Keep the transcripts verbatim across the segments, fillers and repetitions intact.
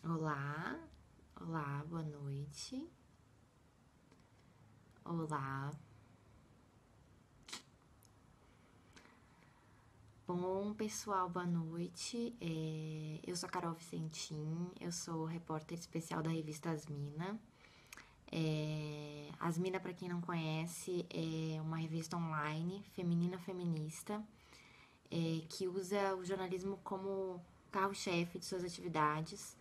Olá, olá, boa noite. Olá. Bom, pessoal, boa noite. É, eu sou a Carol Vicentim, eu sou repórter especial da revista Asmina. É, Asmina, para quem não conhece, é uma revista online feminina feminista é, que usa o jornalismo como carro-chefe de suas atividades.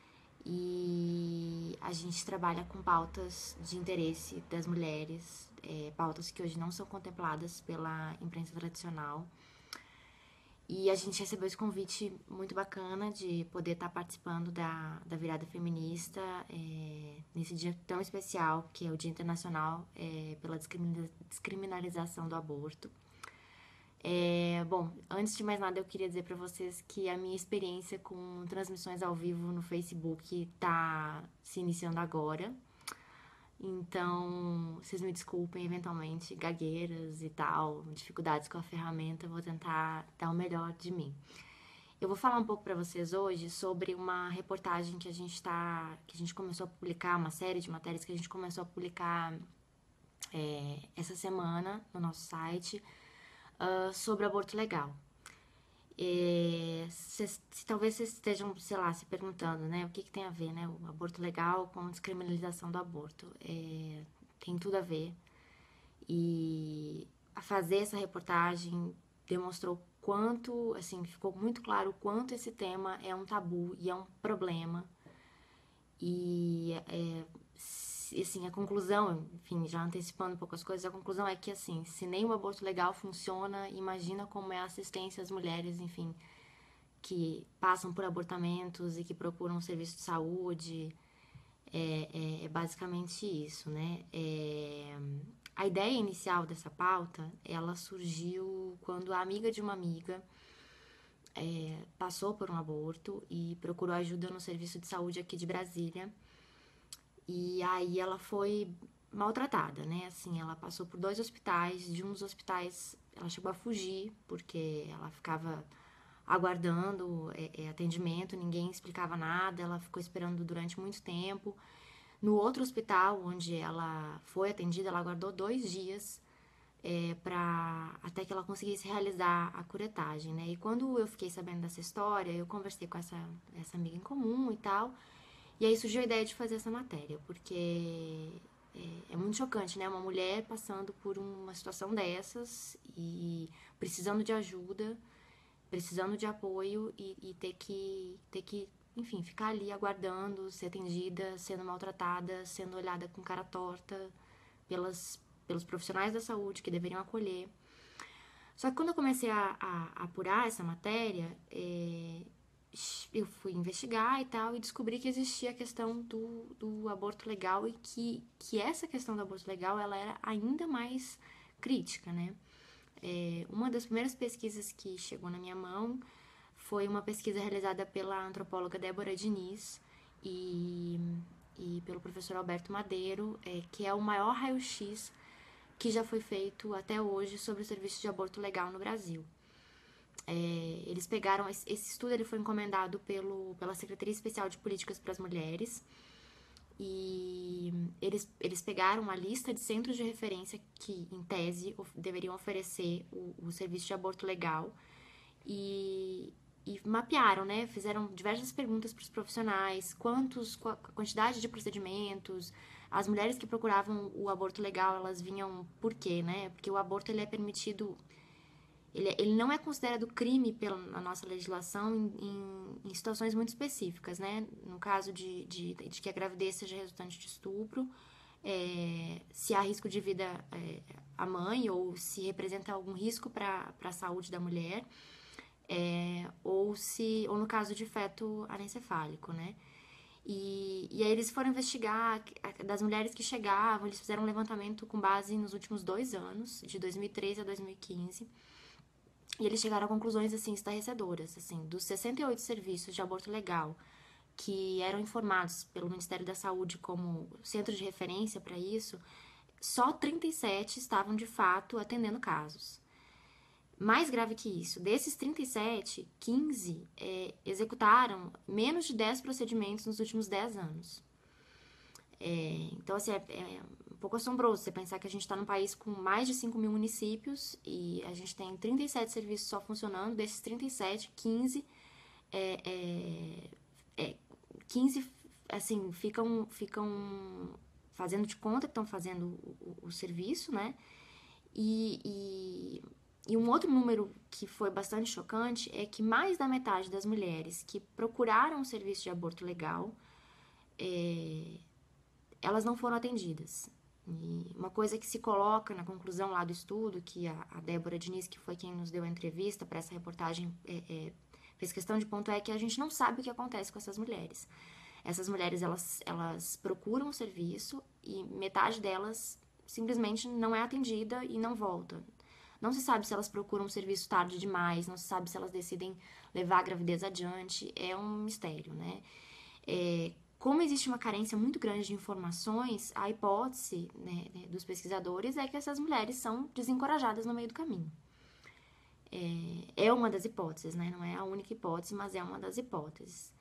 E a gente trabalha com pautas de interesse das mulheres, é, pautas que hoje não são contempladas pela imprensa tradicional. E a gente recebeu esse convite muito bacana de poder estar participando da, da virada feminista é, nesse dia tão especial, que é o Dia Internacional é, pela Descriminalização do Aborto. É, bom, antes de mais nada, eu queria dizer para vocês que a minha experiência com transmissões ao vivo no Facebook está se iniciando agora. Então, vocês me desculpem, eventualmente, gagueiras e tal, dificuldades com a ferramenta, eu vou tentar dar o melhor de mim. Eu vou falar um pouco para vocês hoje sobre uma reportagem que a gente tá, que a gente começou a publicar, uma série de matérias que a gente começou a publicar é, essa semana no nosso site uh, sobre aborto legal. É, se, se, talvez vocês estejam, sei lá, se perguntando, né, o que, que tem a ver, né, o aborto legal com a descriminalização do aborto. É, tem tudo a ver. E a fazer essa reportagem demonstrou quanto, assim, ficou muito claro o quanto esse tema é um tabu e é um problema. E, é, assim, a conclusão, enfim, já antecipando um pouco as coisas, a conclusão é que, assim, se nem o aborto legal funciona, imagina como é a assistência às mulheres, enfim, que passam por abortamentos e que procuram um serviço de saúde. É, é, é basicamente isso, né? É, a ideia inicial dessa pauta, ela surgiu quando a amiga de uma amiga é, passou por um aborto e procurou ajuda no serviço de saúde aqui de Brasília. E aí ela foi maltratada, né? Assim, ela passou por dois hospitais, de um dos hospitais ela chegou a fugir, porque ela ficava aguardando é, é, atendimento, ninguém explicava nada, ela ficou esperando durante muito tempo. No outro hospital onde ela foi atendida, ela aguardou dois dias é, para até que ela conseguisse realizar a curetagem, né? E quando eu fiquei sabendo dessa história, eu conversei com essa, essa amiga em comum e tal, e aí surgiu a ideia de fazer essa matéria, porque é, é muito chocante, né? Uma mulher passando por uma situação dessas e precisando de ajuda, precisando de apoio e, e ter que ter que enfim, ficar ali aguardando, ser atendida, sendo maltratada, sendo olhada com cara torta pelas, pelos profissionais da saúde que deveriam acolher. Só que quando eu comecei a, a, a apurar essa matéria, é, eu fui investigar e tal e descobri que existia a questão do, do aborto legal e que, que essa questão do aborto legal ela era ainda mais crítica, né? É, uma das primeiras pesquisas que chegou na minha mão foi uma pesquisa realizada pela antropóloga Débora Diniz e, e pelo professor Alberto Madeiro, é, que é o maior raio-x que já foi feito até hoje sobre o serviço de aborto legal no Brasil. É, eles pegaram, esse, esse estudo ele foi encomendado pelo, pela Secretaria Especial de Políticas para as Mulheres e eles, eles pegaram uma lista de centros de referência que, em tese, deveriam oferecer o, o serviço de aborto legal e, e mapearam, né? Fizeram diversas perguntas para os profissionais, quantos, a quantidade de procedimentos, as mulheres que procuravam o aborto legal, elas vinham por quê, né? Porque o aborto ele é permitido, ele, ele não é considerado crime pela na nossa legislação em, em, em situações muito específicas, né? No caso de, de, de que a gravidez seja resultante de estupro, é, se há risco de vida é, à mãe ou se representa algum risco para a saúde da mulher, é, ou se ou no caso de feto anencefálico, né? E, e aí eles foram investigar das mulheres que chegavam, eles fizeram um levantamento com base nos últimos dois anos, de dois mil e treze a dois mil e quinze, e eles chegaram a conclusões assim estarrecedoras, assim, dos sessenta e oito serviços de aborto legal que eram informados pelo Ministério da Saúde como centro de referência para isso, só trinta e sete estavam de fato atendendo casos. mais grave que isso, desses trinta e sete, quinze é, executaram menos de dez procedimentos nos últimos dez anos. É, então, assim, é, é um pouco assombroso você pensar que a gente está num país com mais de cinco mil municípios e a gente tem trinta e sete serviços só funcionando. Desses trinta e sete, quinze, é, é, é, quinze assim, ficam, ficam fazendo de conta que estão fazendo o, o, o serviço, né? E, e, e um outro número que foi bastante chocante é que mais da metade das mulheres que procuraram um serviço de aborto legal, é, elas não foram atendidas. E uma coisa que se coloca na conclusão lá do estudo, que a, a Débora Diniz, que foi quem nos deu a entrevista para essa reportagem, é, é, fez questão de pontuar, é que a gente não sabe o que acontece com essas mulheres. Essas mulheres, elas, elas procuram o serviço e metade delas simplesmente não é atendida e não volta. Não se sabe se elas procuram um serviço tarde demais, não se sabe se elas decidem levar a gravidez adiante, é um mistério, né? É, como existe uma carência muito grande de informações, a hipótese, né, dos pesquisadores é que essas mulheres são desencorajadas no meio do caminho. É, é uma das hipóteses, né? Não é a única hipótese, mas é uma das hipóteses.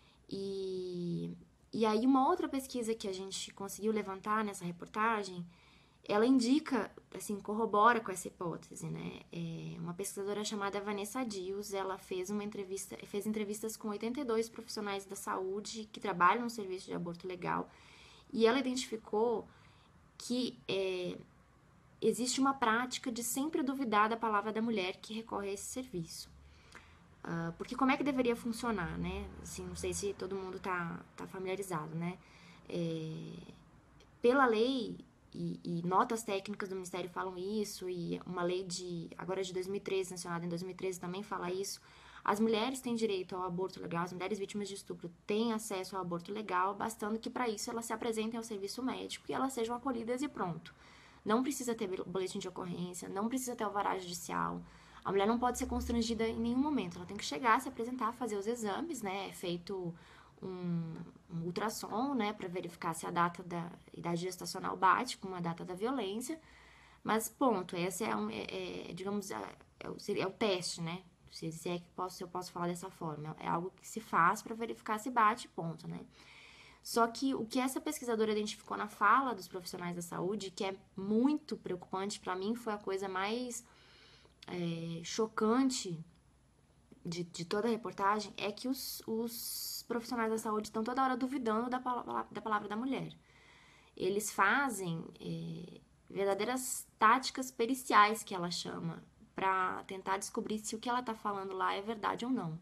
E, e aí uma outra pesquisa que a gente conseguiu levantar nessa reportagem, ela indica, assim, corrobora com essa hipótese, né? É uma pesquisadora chamada Vanessa Dias, ela fez uma entrevista, fez entrevistas com oitenta e dois profissionais da saúde que trabalham no serviço de aborto legal, e ela identificou que é, existe uma prática de sempre duvidar da palavra da mulher que recorre a esse serviço. Uh, porque como é que deveria funcionar, né? Assim, não sei se todo mundo tá, tá familiarizado, né? É, pela lei, e, e notas técnicas do Ministério falam isso, e uma lei de agora de dois mil e treze, sancionada em dois mil e treze, também fala isso. As mulheres têm direito ao aborto legal, as mulheres vítimas de estupro têm acesso ao aborto legal, bastando que para isso elas se apresentem ao serviço médico e elas sejam acolhidas e pronto. Não precisa ter boletim de ocorrência, não precisa ter alvará judicial. A mulher não pode ser constrangida em nenhum momento. Ela tem que chegar, se apresentar, fazer os exames, né? É feito um, um ultrassom, né? Para verificar se a data da idade gestacional bate com a data da violência. Mas, ponto. Esse é, um, é, é digamos, é, é, o, é o teste, né? Se, se é que posso, se eu posso falar dessa forma. É algo que se faz para verificar se bate, ponto, né? Só que o que essa pesquisadora identificou na fala dos profissionais da saúde, que é muito preocupante para mim, foi a coisa mais é, chocante de, de toda a reportagem, é que os, os profissionais da saúde estão toda hora duvidando da, da palavra da mulher. Eles fazem é, verdadeiras táticas periciais, que ela chama, para tentar descobrir se o que ela está falando lá é verdade ou não.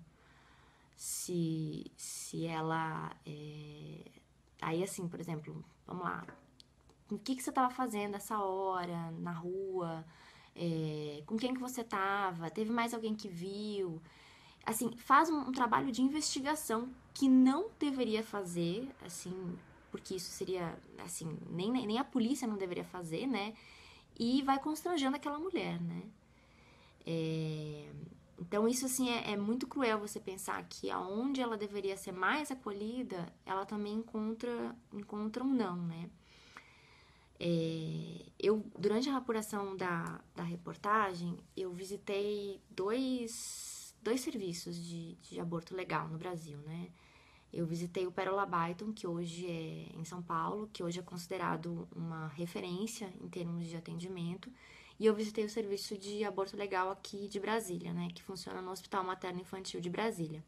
Se, se ela... É... Aí, assim, por exemplo, vamos lá. O que, que você estava fazendo essa hora, na rua? É, com quem que você estava? Teve mais alguém que viu? Assim, faz um, um trabalho de investigação que não deveria fazer, assim, porque isso seria, assim, nem, nem a polícia não deveria fazer, né? E vai constrangendo aquela mulher, né? É... Então, isso, assim, é, é muito cruel você pensar que aonde ela deveria ser mais acolhida, ela também encontra, encontra um não, né? É, eu, durante a apuração da, da reportagem, eu visitei dois, dois serviços de, de aborto legal no Brasil, né? Eu visitei o Pérola Byton, que hoje é em São Paulo, que hoje é considerado uma referência em termos de atendimento. E eu visitei o serviço de aborto legal aqui de Brasília, né? Que funciona no Hospital Materno Infantil de Brasília.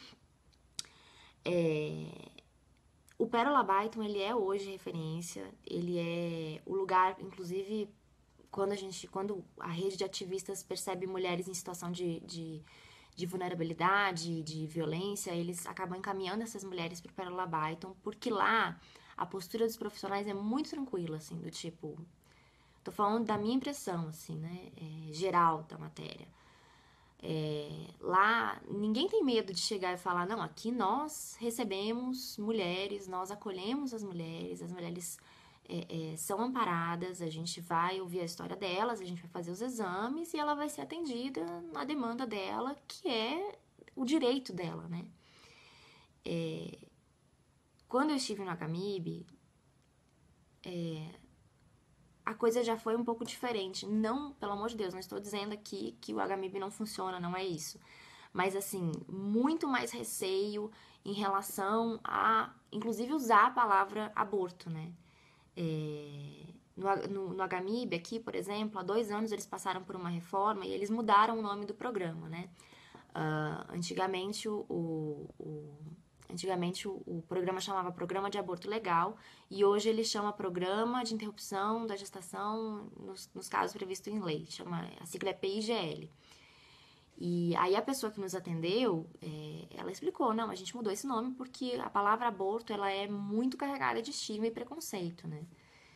É... O Pérola Byton, ele é hoje referência. Ele é o lugar, inclusive, quando a gente, quando a rede de ativistas percebe mulheres em situação de, de, de vulnerabilidade, de violência, eles acabam encaminhando essas mulheres para o Pérola Byton, porque lá a postura dos profissionais é muito tranquila, assim, do tipo... Tô falando da minha impressão, assim, né? É, geral da matéria. É, lá, ninguém tem medo de chegar e falar, não, aqui nós recebemos mulheres, nós acolhemos as mulheres, as mulheres é, é, são amparadas, a gente vai ouvir a história delas, a gente vai fazer os exames e ela vai ser atendida na demanda dela, que é o direito dela, né? É, quando eu estive no Acamib, é, a coisa já foi um pouco diferente. Não, pelo amor de Deus, não estou dizendo aqui que o H M I B não funciona, não é isso. Mas, assim, muito mais receio em relação a, inclusive, usar a palavra aborto, né? É, no, no, no H M I B aqui, por exemplo, há dois anos eles passaram por uma reforma e eles mudaram o nome do programa, né? Uh, antigamente, o, o, o Antigamente o, o programa chamava Programa de Aborto Legal e hoje ele chama Programa de Interrupção da Gestação nos, nos casos previstos em lei. Chama, a sigla é P I G L. E aí a pessoa que nos atendeu, é, ela explicou, não, a gente mudou esse nome porque a palavra aborto, ela é muito carregada de estigma e preconceito, né?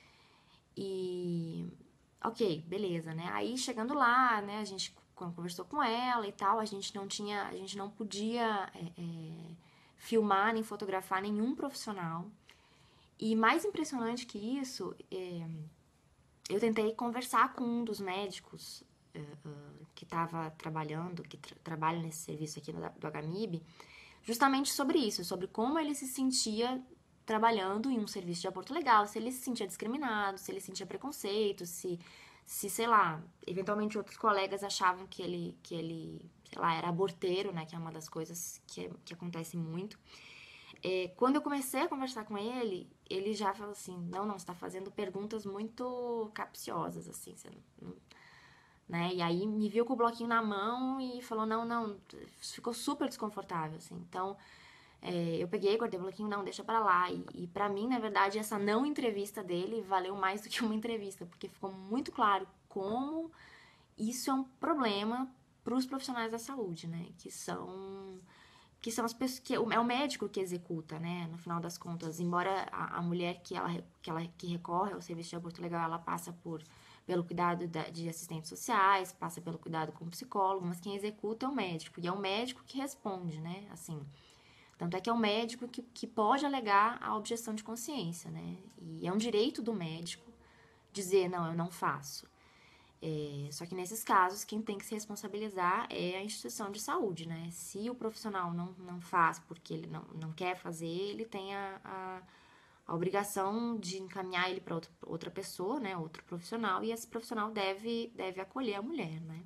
E, ok, beleza, né? Aí chegando lá, né, a gente conversou com ela e tal, a gente não tinha, a gente não podia é, é, filmar nem fotografar nenhum profissional. E mais impressionante que isso, é, eu tentei conversar com um dos médicos uh, uh, que estava trabalhando, que tra trabalha nesse serviço aqui no, do H M I B, justamente sobre isso, sobre como ele se sentia trabalhando em um serviço de aborto legal, se ele se sentia discriminado, se ele sentia preconceito, se, se sei lá, eventualmente outros colegas achavam que ele, que ele, sei lá, era aborteiro, né, que é uma das coisas que, que acontece muito. É, quando eu comecei a conversar com ele, ele já falou assim, não, não, você tá fazendo perguntas muito capciosas, assim, você não, né? E aí me viu com o bloquinho na mão e falou, não, não, ficou super desconfortável, assim. Então, é, eu peguei, guardei o bloquinho, não, deixa pra lá. E, e pra mim, na verdade, essa não entrevista dele valeu mais do que uma entrevista, porque ficou muito claro como isso é um problema pros profissionais da saúde, né? Que são... que são as pessoas que é o médico que executa, né? No final das contas, embora a, a mulher que ela, que ela que recorre ao serviço de aborto legal, ela passa por pelo cuidado da, de assistentes sociais, passa pelo cuidado com o psicólogo, mas quem executa é o médico, e é o médico que responde, né? Assim, tanto é que é o médico que, que pode alegar a objeção de consciência, né? E é um direito do médico dizer, não, eu não faço. É, só que nesses casos, quem tem que se responsabilizar é a instituição de saúde, né? Se o profissional não, não faz porque ele não, não quer fazer, ele tem a, a, a obrigação de encaminhar ele para outra, outra pessoa, né? Outro profissional, e esse profissional deve, deve acolher a mulher, né?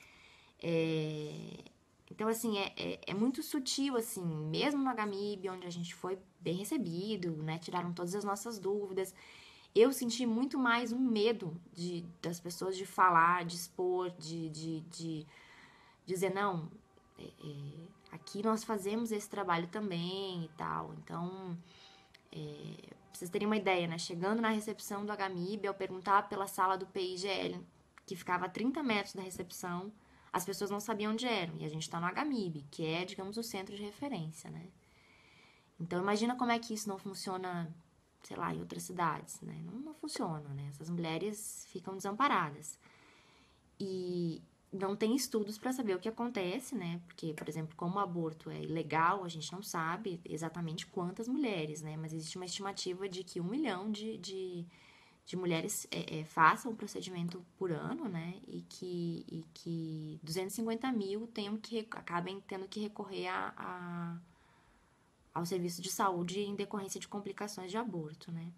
É, então, assim, é, é, é muito sutil, assim, mesmo no H M I B, onde a gente foi bem recebido, né? Tiraram todas as nossas dúvidas. Eu senti muito mais um medo de, das pessoas de falar, de expor, de, de, de dizer, não, é, é, aqui nós fazemos esse trabalho também e tal. Então, é, pra vocês terem uma ideia, né? Chegando na recepção do H M I B, eu perguntava pela sala do P I G L, que ficava a trinta metros da recepção, as pessoas não sabiam onde eram. E a gente tá no H M I B, que é, digamos, o centro de referência, né? Então, imagina como é que isso não funciona, sei lá, em outras cidades, né? Não, não funciona, né? Essas mulheres ficam desamparadas. E não tem estudos para saber o que acontece, né? Porque, por exemplo, como o aborto é ilegal, a gente não sabe exatamente quantas mulheres, né? Mas existe uma estimativa de que um milhão de, de, de mulheres é, é, façam o procedimento por ano, né? E que, e que duzentos e cinquenta mil tenham que, acabem tendo que recorrer a, a ao serviço de saúde em decorrência de complicações de aborto, né?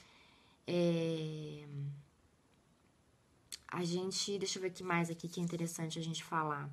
É... A gente... Deixa eu ver o que mais aqui que é interessante a gente falar.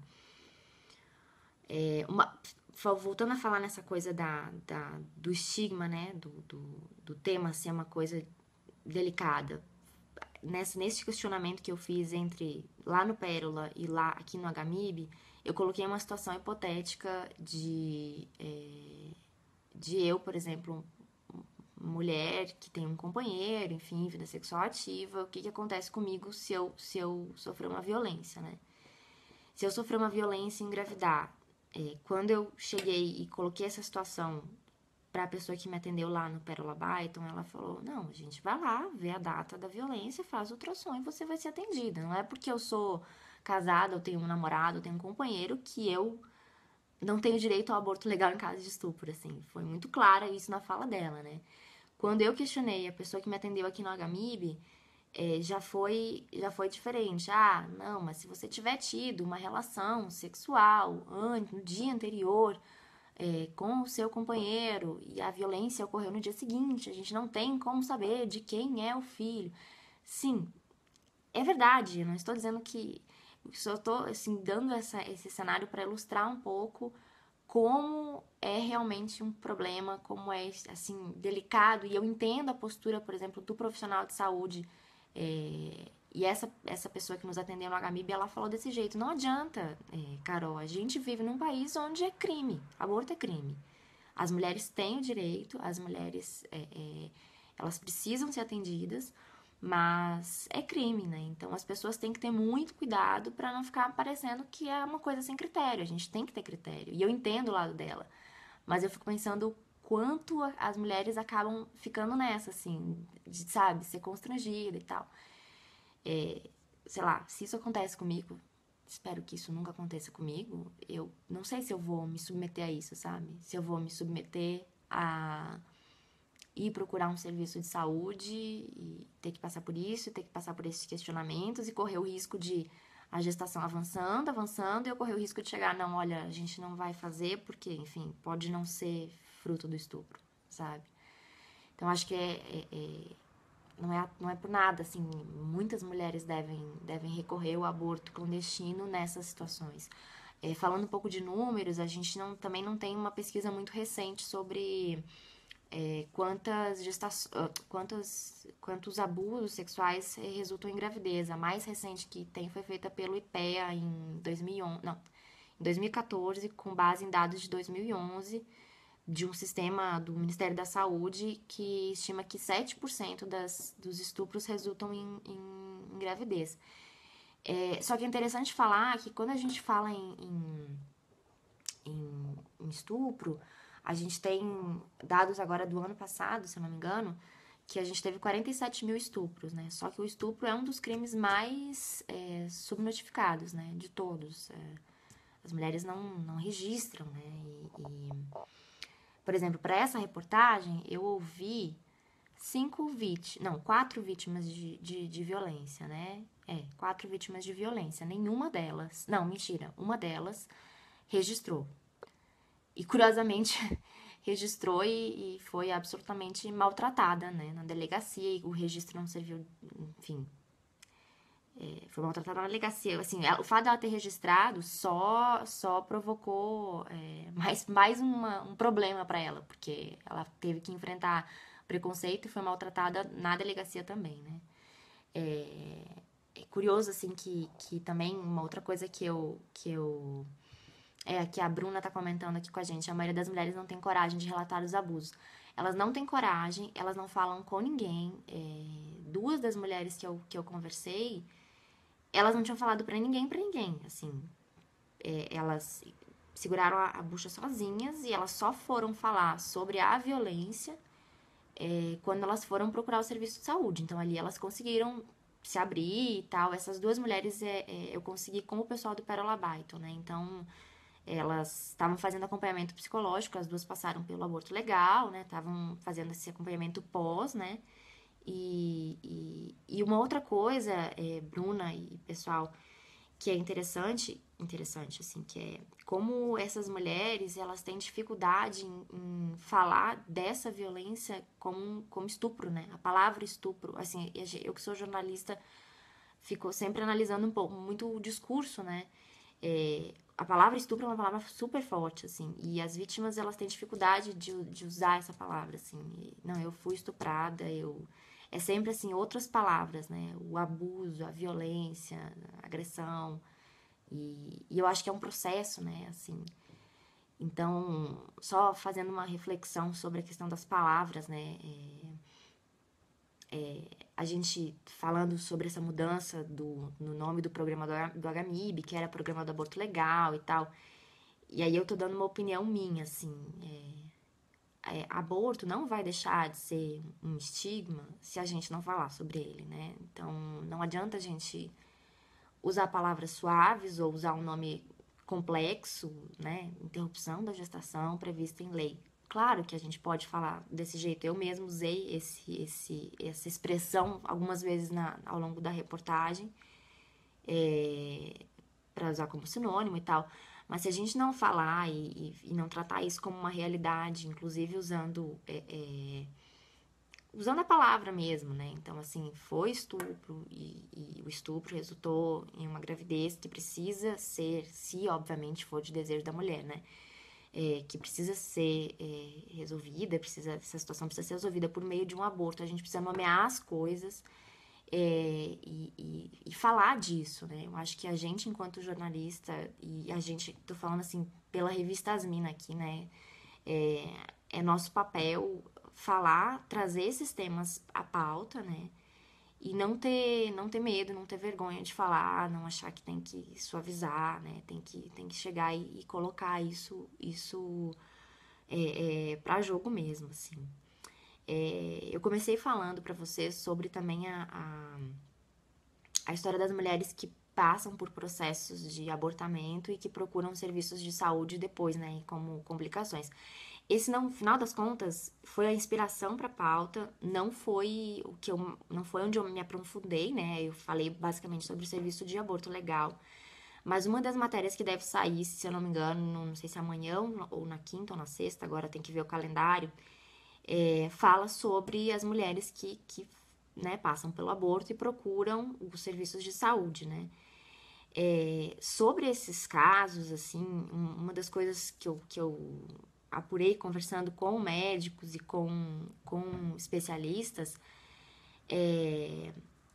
É uma, voltando a falar nessa coisa da, da, do estigma, né? Do, do, do tema ser uma coisa delicada. Nesse, nesse questionamento que eu fiz entre lá no Pérola e lá aqui no H M I B, eu coloquei uma situação hipotética de... É, de eu, por exemplo, mulher que tem um companheiro, enfim, vida sexual ativa, o que, que acontece comigo se eu, se eu sofrer uma violência, né? Se eu sofrer uma violência e engravidar, é, quando eu cheguei e coloquei essa situação para a pessoa que me atendeu lá no Pérola Byton, ela falou, não, a gente vai lá, vê a data da violência, faz ultrassom e você vai ser atendida. Não é porque eu sou casada, eu tenho um namorado, eu tenho um companheiro, que eu não tenho direito ao aborto legal em caso de estupro, assim. Foi muito clara isso na fala dela, né? Quando eu questionei a pessoa que me atendeu aqui no H M I B, é, já, foi, já foi diferente. Ah, não, mas se você tiver tido uma relação sexual antes, no dia anterior é, com o seu companheiro e a violência ocorreu no dia seguinte, a gente não tem como saber de quem é o filho. Sim, é verdade, eu não estou dizendo que... Só estou, assim, dando essa, esse cenário para ilustrar um pouco como é realmente um problema, como é, assim, delicado. E eu entendo a postura, por exemplo, do profissional de saúde. É, e essa, essa pessoa que nos atendeu no H M I B, ela falou desse jeito. Não adianta, é, Carol, a gente vive num país onde é crime. Aborto é crime. As mulheres têm o direito, as mulheres, é, é, elas precisam ser atendidas, mas é crime, né? Então as pessoas têm que ter muito cuidado para não ficar parecendo que é uma coisa sem critério. A gente tem que ter critério. E eu entendo o lado dela, mas eu fico pensando quanto as mulheres acabam ficando nessa, assim, de, sabe, ser constrangida e tal. É, sei lá, se isso acontece comigo, espero que isso nunca aconteça comigo, eu não sei se eu vou me submeter a isso, sabe? Se eu vou me submeter a ir procurar um serviço de saúde e ter que passar por isso, ter que passar por esses questionamentos e correr o risco de a gestação avançando, avançando, e eu correr o risco de chegar, não, olha, a gente não vai fazer porque, enfim, pode não ser fruto do estupro, sabe? Então, acho que é, é, é não é, não é por nada, assim, muitas mulheres devem, devem recorrer ao aborto clandestino nessas situações. É, falando um pouco de números, a gente não, também não tem uma pesquisa muito recente sobre é, quantas gestações, quantos, quantos abusos sexuais resultam em gravidez. A mais recente que tem foi feita pelo IPEA em dois mil e onze, não, em dois mil e quatorze, com base em dados de dois mil e onze, de um sistema do Ministério da Saúde que estima que sete por cento das, dos estupros resultam em, em, em gravidez. É, só que é interessante falar que quando a gente fala em, em, em, em estupro, a gente tem dados agora do ano passado, se eu não me engano, que a gente teve quarenta e sete mil estupros, né? Só que o estupro é um dos crimes mais é, subnotificados, né? De todos. É, as mulheres não, não registram, né? E, e por exemplo, para essa reportagem, eu ouvi cinco vítimas, não, quatro vítimas de, de, de violência, né? É, quatro vítimas de violência. Nenhuma delas, não, mentira, uma delas registrou. E curiosamente registrou e, e foi absolutamente maltratada, né? Na delegacia, e o registro não serviu, enfim. É, foi maltratada na delegacia. Assim, o fato dela ter registrado só, só provocou é, mais, mais uma, um problema para ela, porque ela teve que enfrentar preconceito e foi maltratada na delegacia também, né? É, é curioso, assim, que, que também uma outra coisa que eu, que eu... É, que a Bruna tá comentando aqui com a gente, a maioria das mulheres não tem coragem de relatar os abusos. Elas não têm coragem, elas não falam com ninguém. É, duas das mulheres que eu, que eu conversei, elas não tinham falado pra ninguém, pra ninguém, assim. É, elas seguraram a, a bucha sozinhas e elas só foram falar sobre a violência é, quando elas foram procurar o serviço de saúde. Então, ali elas conseguiram se abrir e tal. Essas duas mulheres é, é, eu consegui com o pessoal do Pérola Baito, né? Então, elas estavam fazendo acompanhamento psicológico, as duas passaram pelo aborto legal, né? Estavam fazendo esse acompanhamento pós, né? E, e, e uma outra coisa, é, Bruna e pessoal, que é interessante, interessante, assim, que é como essas mulheres, elas têm dificuldade em, em falar dessa violência como, como estupro, né? A palavra estupro, assim, eu que sou jornalista, fico sempre analisando um pouco, muito o discurso, né? É, a palavra estupro é uma palavra super forte, assim, e as vítimas, elas têm dificuldade de, de usar essa palavra, assim, e, não, eu fui estuprada, eu... É sempre, assim, outras palavras, né? O abuso, a violência, a agressão, e, e eu acho que é um processo, né, assim. Então, só fazendo uma reflexão sobre a questão das palavras, né, é, é, a gente falando sobre essa mudança do, no nome do programa do, do H M I B, que era Programa do Aborto Legal e tal, e aí eu tô dando uma opinião minha, assim, é, é, aborto não vai deixar de ser um estigma se a gente não falar sobre ele, né, então não adianta a gente usar palavras suaves ou usar um nome complexo, né? Interrupção da gestação prevista em lei. Claro que a gente pode falar desse jeito. Eu mesmo usei esse, esse, essa expressão algumas vezes na, ao longo da reportagem, é, para usar como sinônimo e tal. Mas se a gente não falar e, e, e não tratar isso como uma realidade, inclusive usando é, é, usando a palavra mesmo, né? Então, assim, foi estupro e, e o estupro resultou em uma gravidez que precisa ser, se obviamente for de desejo da mulher, né? É, que precisa ser é, resolvida, precisa, essa situação precisa ser resolvida por meio de um aborto. A gente precisa nomear as coisas é, e, e, e falar disso, né? Eu acho que a gente, enquanto jornalista, e a gente, tô falando assim, pela revista Asmina aqui, né? É, é nosso papel falar, trazer esses temas à pauta, né? E não ter, não ter medo, não ter vergonha de falar, não achar que tem que suavizar, né? Tem que, tem que chegar e, e colocar isso, isso é, é, para jogo mesmo, assim. É, eu comecei falando para vocês sobre também a, a, a história das mulheres que passam por processos de abortamento e que procuram serviços de saúde depois, né? Como complicações. Esse, não, no final das contas, foi a inspiração para a pauta, não foi o que eu, não foi onde eu me aprofundei, né? Eu falei basicamente sobre o serviço de aborto legal. Mas uma das matérias que deve sair, se eu não me engano, não sei se é amanhã ou na quinta ou na sexta, agora tem que ver o calendário, é, fala sobre as mulheres que, que né, passam pelo aborto e procuram os serviços de saúde, né? É, sobre esses casos, assim, uma das coisas que eu, que eu apurei conversando com médicos e com, com especialistas é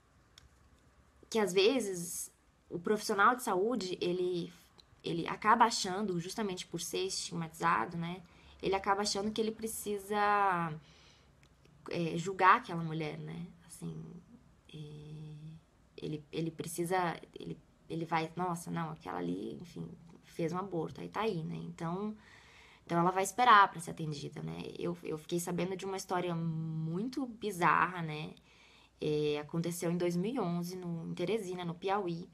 que às vezes o profissional de saúde, ele, ele acaba achando, justamente por ser estigmatizado, né? Ele acaba achando que ele precisa é, julgar aquela mulher, né? Assim, é, ele, ele precisa, ele, ele vai, nossa, não, aquela ali, enfim, fez um aborto, aí tá aí, né? Então, então ela vai esperar para ser atendida, né? Eu, eu fiquei sabendo de uma história muito bizarra, né? É, aconteceu em dois mil e onze, no, em Teresina, no Piauí.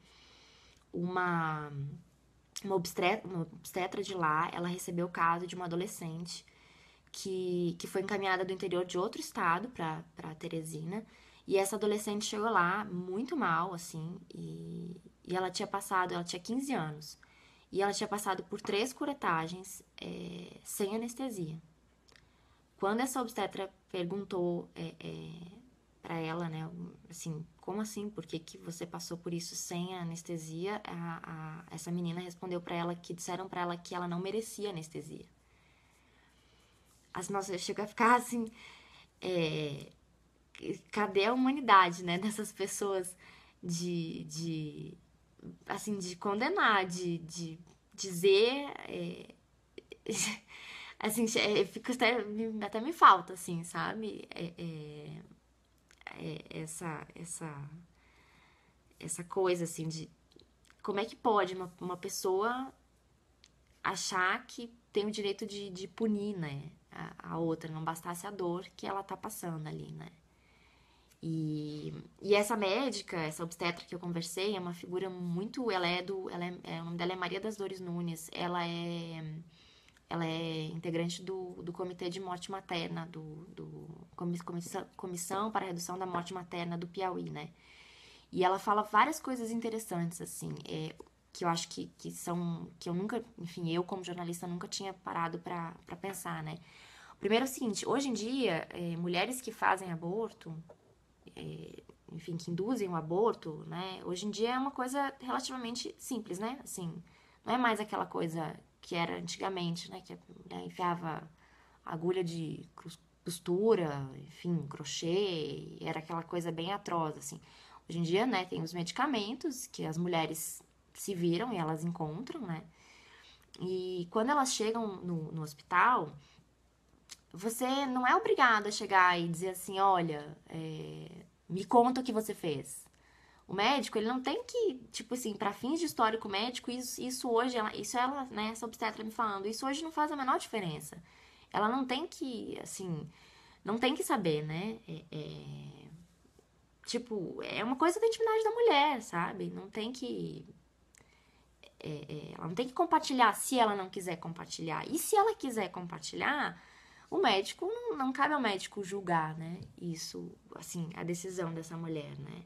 Uma, uma, obstetra, uma obstetra de lá, ela recebeu o caso de uma adolescente que, que foi encaminhada do interior de outro estado para Teresina. E essa adolescente chegou lá muito mal, assim, e, e ela tinha passado, ela tinha quinze anos. E ela tinha passado por três curetagens é, sem anestesia. Quando essa obstetra perguntou é, é, para ela, né, assim, como assim? Por que, que você passou por isso sem anestesia? A, a, essa menina respondeu para ela que disseram para ela que ela não merecia anestesia. As, nossa, eu chego a ficar assim, é, cadê a humanidade, né, dessas pessoas de, de assim, de condenar, de, de dizer, é, assim, é, fica até, até me falta, assim, sabe? É, é, é, essa, essa, essa coisa, assim, de como é que pode uma, uma pessoa achar que tem o direito de, de punir, né, a, a outra, não bastasse a dor que ela tá passando ali, né? E, e essa médica, essa obstetra que eu conversei, é uma figura muito. Ela é do. Ela é, é, o nome dela é Maria das Dores Nunes. Ela é. Ela é integrante do, do Comitê de Morte Materna, do, do comissão, comissão para a Redução da Morte Materna do Piauí, né? E ela fala várias coisas interessantes, assim, é, que eu acho que, que são. Que eu nunca. Enfim, eu, como jornalista, nunca tinha parado para pensar, né? Primeiro é o seguinte: hoje em dia, é, mulheres que fazem aborto é, enfim, que induzem o aborto, né? Hoje em dia é uma coisa relativamente simples, né? Assim, não é mais aquela coisa que era antigamente, né? Que a mulher enfiava agulha de costura, enfim, crochê, era aquela coisa bem atroz, assim. Hoje em dia, né, tem os medicamentos que as mulheres se viram e elas encontram, né? E quando elas chegam no, no hospital, você não é obrigado a chegar e dizer assim, olha, é, me conta o que você fez. O médico, ele não tem que, tipo assim, para fins de histórico médico, isso, isso hoje, ela, isso ela, né, essa obstetra me falando, isso hoje não faz a menor diferença. Ela não tem que, assim, não tem que saber, né? É, é, tipo, é uma coisa da intimidade da mulher, sabe? Não tem que. É, é, ela não tem que compartilhar se ela não quiser compartilhar. E se ela quiser compartilhar, o médico, não, não cabe ao médico julgar, né? Isso, assim, a decisão dessa mulher, né?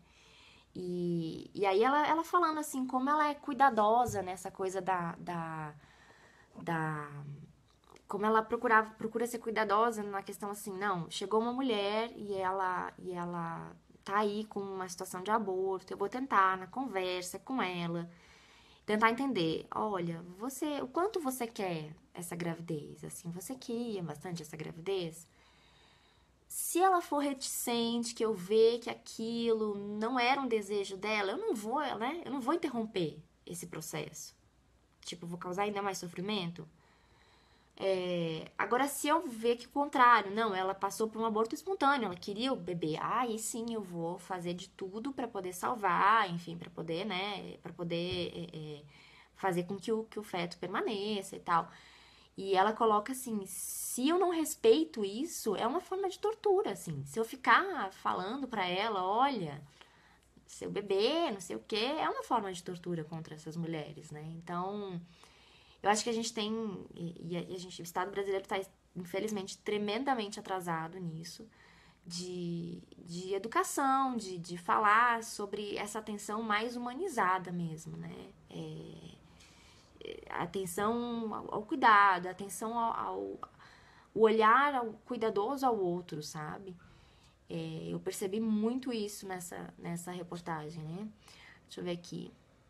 E, e aí ela, ela falando assim, como ela é cuidadosa nessa coisa da, da, da como ela procurava, procura ser cuidadosa na questão assim, não, chegou uma mulher e ela, e ela tá aí com uma situação de aborto, eu vou tentar na conversa com ela, tentar entender, olha, você, o quanto você quer essa gravidez, assim, você queria bastante essa gravidez? Se ela for reticente, que eu ver que aquilo não era um desejo dela, eu não vou, né? Eu não vou interromper esse processo. Tipo, vou causar ainda mais sofrimento. É, agora, se eu ver que o contrário, não, ela passou por um aborto espontâneo, ela queria o bebê, aí sim eu vou fazer de tudo pra poder salvar, enfim, pra poder, né, para poder é, é, fazer com que o, que o feto permaneça e tal. E ela coloca assim, se eu não respeito isso, é uma forma de tortura, assim. Se eu ficar falando pra ela, olha, seu bebê, não sei o quê, é uma forma de tortura contra essas mulheres, né? Então, eu acho que a gente tem, e a gente, o Estado brasileiro está, infelizmente, tremendamente atrasado nisso, de, de educação, de, de falar sobre essa atenção mais humanizada mesmo, né? É, atenção ao, ao cuidado, atenção ao, ao o olhar ao cuidadoso ao outro, sabe? É, eu percebi muito isso nessa, nessa reportagem, né? Deixa eu ver aqui.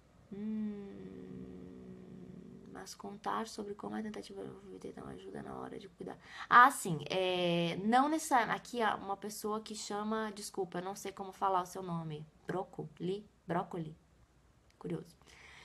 Hum, mas contar sobre como a tentativa de dar uma ajuda na hora de cuidar. Ah, sim. É, não necessariamente. Aqui há uma pessoa que chama. Desculpa, eu não sei como falar o seu nome. Brócoli? Brócoli? Curioso.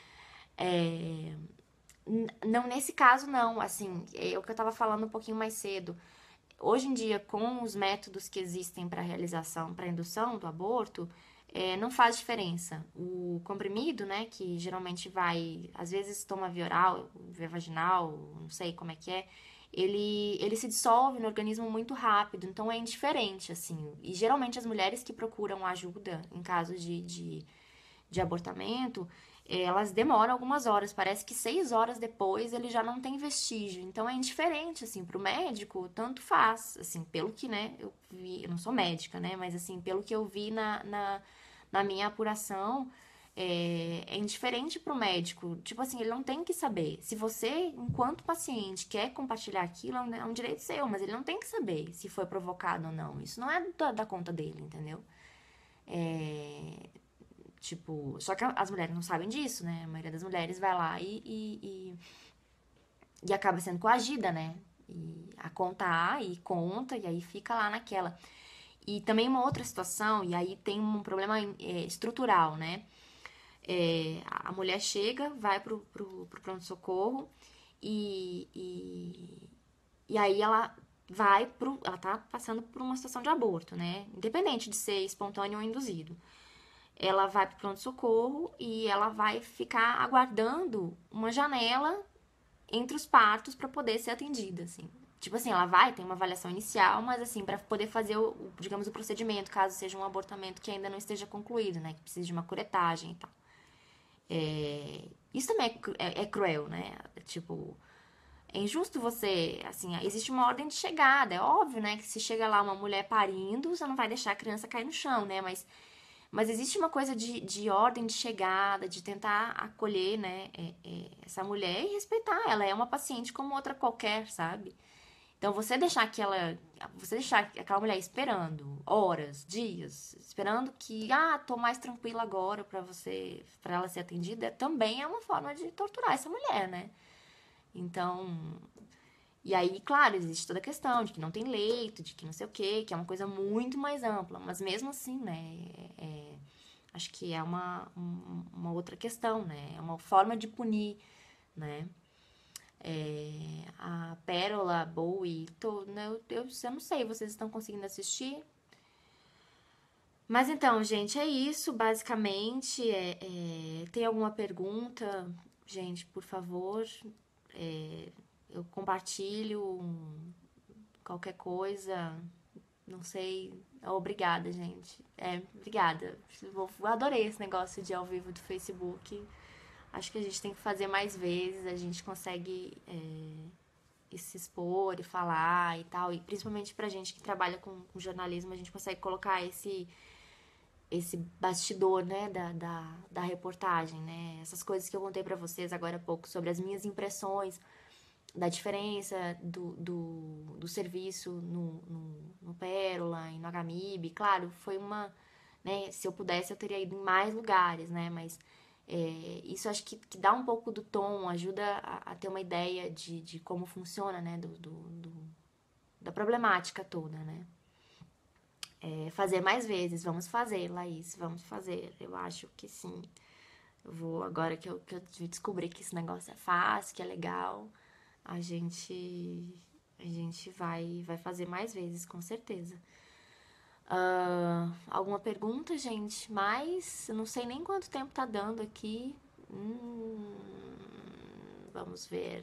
É, não, nesse caso, não. Assim, é o que eu tava falando um pouquinho mais cedo. Hoje em dia, com os métodos que existem para realização, para indução do aborto, é, não faz diferença. O comprimido, né, que geralmente vai, às vezes toma via oral, via vaginal, não sei como é que é, ele, ele se dissolve no organismo muito rápido, então é indiferente, assim. E geralmente as mulheres que procuram ajuda em caso de, de, de abortamento, elas demoram algumas horas. Parece que seis horas depois ele já não tem vestígio. Então é indiferente, assim, pro médico, tanto faz. Assim, pelo que, né, eu vi, eu não sou médica, né, mas assim, pelo que eu vi na, na, na minha apuração, é, é indiferente pro médico. Tipo assim, ele não tem que saber. Se você, enquanto paciente, quer compartilhar aquilo, é um, é um direito seu, mas ele não tem que saber se foi provocado ou não. Isso não é da, da conta dele, entendeu? É, tipo, só que as mulheres não sabem disso, né? A maioria das mulheres vai lá e, e, e, e acaba sendo coagida, né? E a contar e conta, e aí fica lá naquela. E também uma outra situação, e aí tem um problema é, estrutural, né? É, a mulher chega, vai pro, pro, pro pronto-socorro e, e, e aí ela vai pro. Ela tá passando por uma situação de aborto, né? Independente de ser espontâneo ou induzido. Ela vai pro pronto-socorro e ela vai ficar aguardando uma janela entre os partos para poder ser atendida, assim. Tipo assim, ela vai, tem uma avaliação inicial, mas assim, para poder fazer o, o, digamos, o procedimento, caso seja um abortamento que ainda não esteja concluído, né? Que precise de uma curetagem e tal. É, isso também é, cru- é- é cruel, né? Tipo, é injusto você, assim, existe uma ordem de chegada. É óbvio, né, que se chega lá uma mulher parindo, você não vai deixar a criança cair no chão, né? Mas mas existe uma coisa de, de ordem de chegada, de tentar acolher, né, é, é, essa mulher e respeitar. Ela é uma paciente como outra qualquer, sabe? Então você deixar aquela, você deixar aquela mulher esperando horas, dias, esperando que, ah, tô mais tranquila agora pra você, para ela ser atendida, também é uma forma de torturar essa mulher, né? Então, e aí, claro, existe toda a questão de que não tem leito, de que não sei o quê, que é uma coisa muito mais ampla, mas mesmo assim, né, é, acho que é uma, um- uma outra questão, né? É uma forma de punir, né? É, a Pérola, Bowie, tô, né, eu, eu, eu não sei, vocês estão conseguindo assistir? Mas então, gente, é isso, basicamente. É, é, tem alguma pergunta? Gente, por favor, é, eu compartilho qualquer coisa, não sei. Obrigada, gente. É, obrigada. Eu adorei esse negócio de ao vivo do Facebook. Acho que a gente tem que fazer mais vezes, a gente consegue é, se expor e falar e tal. E principalmente pra gente que trabalha com, com jornalismo, a gente consegue colocar esse, esse bastidor, né, da, da, da reportagem, né? Essas coisas que eu contei pra vocês agora há pouco sobre as minhas impressões da diferença do, do, do serviço no, no, no Pérola e no H M I B. Claro, foi uma, né, se eu pudesse eu teria ido em mais lugares, né, mas é, isso acho que, que dá um pouco do tom, ajuda a, a ter uma ideia de, de como funciona, né, do, do, do- da problemática toda, né. É, fazer mais vezes, vamos fazer, Laís, vamos fazer, eu acho que sim. Eu vou, agora que eu, que eu descobri que esse negócio é fácil, que é legal, a gente, a gente vai, vai fazer mais vezes, com certeza. Ah, alguma pergunta, gente? Mas eu não sei nem quanto tempo tá dando aqui. Hum, vamos ver.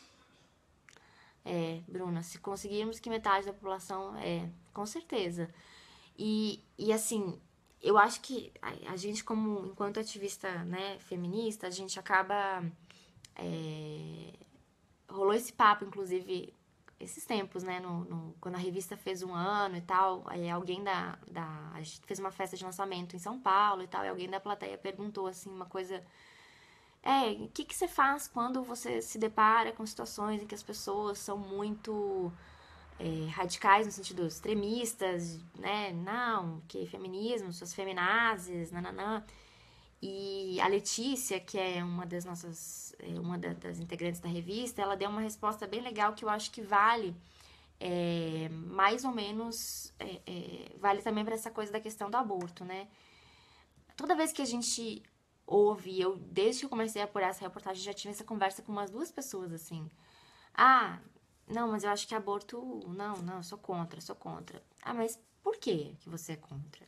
É, Bruna, se conseguirmos que metade da população é, com certeza. E, e assim, eu acho que a, a gente, como enquanto ativista, né, feminista, a gente acaba. é, rolou esse papo, inclusive, esses tempos, né? No, no- quando a revista fez um ano e tal, aí alguém da, da. A gente fez uma festa de lançamento em São Paulo e tal, e alguém da plateia perguntou assim, uma coisa. É, o que, que você faz quando você se depara com situações em que as pessoas são muito é, radicais no sentido extremistas, né? Não, que feminismo, suas feminazes, nananã. E a Letícia, que é uma das nossas, é, uma da- das integrantes da revista, ela deu uma resposta bem legal que eu acho que vale é, mais ou menos, é, é, vale também para essa coisa da questão do aborto, né? Toda vez que a gente ouve, eu desde que eu comecei a apurar essa reportagem já tive essa conversa com umas duas pessoas assim. Ah, não, mas eu acho que aborto, não, não, eu sou contra, sou contra. Ah, mas por que que você é contra?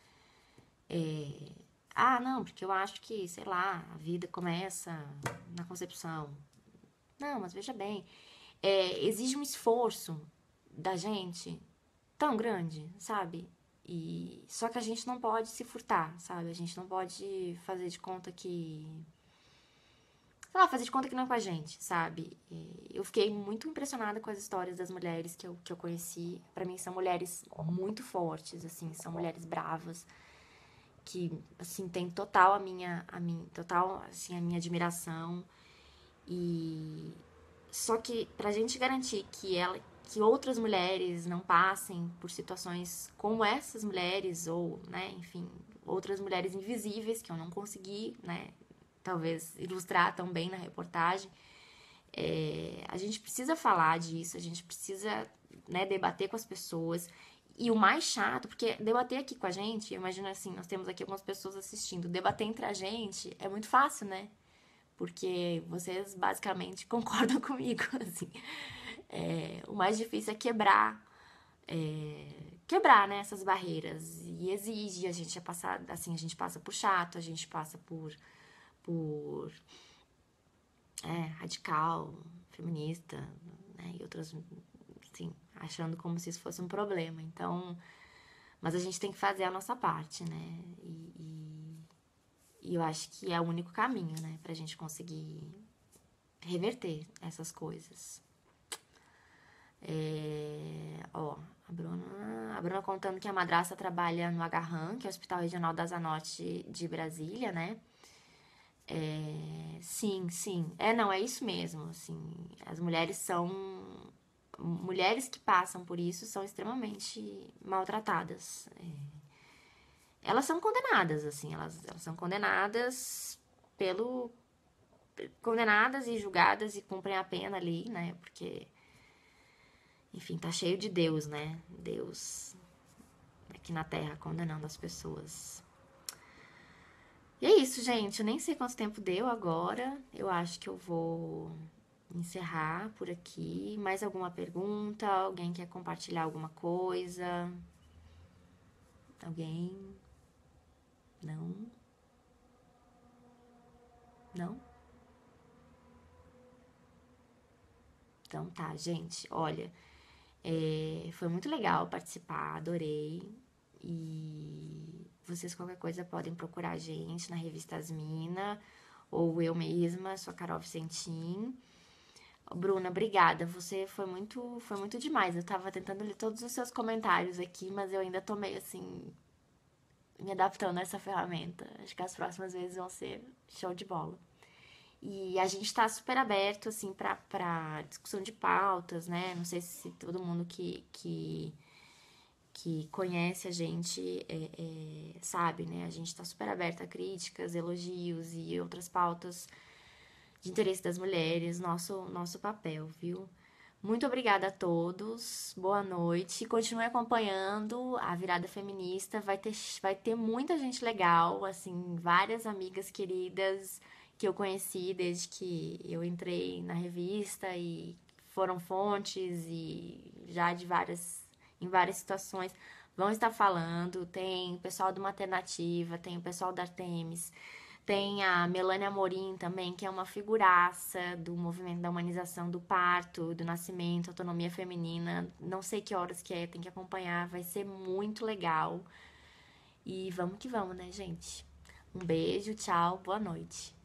É, ah, não, porque eu acho que, sei lá, a vida começa na concepção. Não, mas veja bem, é, exige um esforço da gente tão grande, sabe? E só que a gente não pode se furtar, sabe? A gente não pode fazer de conta que, sei lá, fazer de conta que não é com a gente, sabe? E eu fiquei muito impressionada com as histórias das mulheres que eu, que eu conheci. Pra mim são mulheres muito fortes, assim, são mulheres bravas que assim tem total a minha a minha total assim a minha admiração. E só que pra gente garantir que ela que outras mulheres não passem por situações como essas mulheres ou, né, enfim, outras mulheres invisíveis que eu não consegui, né, talvez ilustrar tão bem na reportagem, é, a gente precisa falar disso, a gente precisa, né, debater com as pessoas. E o mais chato, porque debater aqui com a gente, eu imagino assim, nós temos aqui algumas pessoas assistindo, debater entre a gente é muito fácil, né? Porque vocês basicamente concordam comigo, assim. É, o mais difícil é quebrar, é, quebrar, né, essas barreiras. E exige, a gente é passar, assim, a gente passa por chato, a gente passa por, por é, radical, feminista, né, e outras, assim, achando como se isso fosse um problema. Então, mas a gente tem que fazer a nossa parte, né? E, e, e eu acho que é o único caminho, né, pra gente conseguir reverter essas coisas. É, ó, a Bruna, a Bruna contando que a madrasta trabalha no Agarram, que é o Hospital Regional da Zanotti de Brasília, né? É, sim, sim. É, não, é isso mesmo, assim. As mulheres são... Mulheres que passam por isso são extremamente maltratadas. É, elas são condenadas, assim. Elas, elas são condenadas pelo... Condenadas e julgadas e cumprem a pena ali, né? Porque, enfim, tá cheio de Deus, né? Deus aqui na Terra condenando as pessoas. E é isso, gente. Eu nem sei quanto tempo deu agora. Eu acho que eu vou encerrar por aqui. Mais alguma pergunta? Alguém quer compartilhar alguma coisa? Alguém? Não? Não? Então tá, gente. Olha, é, foi muito legal participar, adorei. E vocês, qualquer coisa, podem procurar a gente na revista Asmina ou eu mesma, sou a Carol Vicentim. Bruna, obrigada. Você foi muito, foi muito demais. Eu tava tentando ler todos os seus comentários aqui, mas eu ainda tô meio assim, me adaptando a essa ferramenta. Acho que as próximas vezes vão ser show de bola. E a gente tá super aberto, assim, pra, pra discussão de pautas, né? Não sei se todo mundo que, que, que conhece a gente é, é, sabe, né? A gente tá super aberto a críticas, elogios e outras pautas de interesse das mulheres, nosso, nosso papel, viu? Muito obrigada a todos, boa noite. Continue acompanhando a Virada Feminista. Vai ter, vai ter muita gente legal, assim, várias amigas queridas que eu conheci desde que eu entrei na revista e foram fontes e já de várias, em várias situações vão estar falando. Tem o pessoal do Maternativa, tem o pessoal da Artemis. Tem a Melânia Amorim também, que é uma figuraça do movimento da humanização do parto, do nascimento, autonomia feminina. Não sei que horas que é, tem que acompanhar, vai ser muito legal. E vamos que vamos, né, gente? Um beijo, tchau, boa noite.